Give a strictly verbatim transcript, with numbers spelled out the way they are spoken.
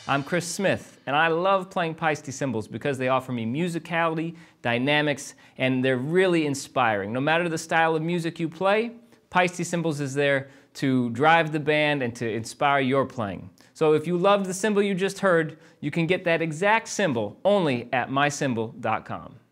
I'm Chris Smith, and I love playing Paiste cymbals because they offer me musicality, dynamics, and they're really inspiring. No matter the style of music you play, Paiste cymbals is there to drive the band and to inspire your playing. So if you loved the cymbal you just heard, you can get that exact cymbal only at my cymbal dot com.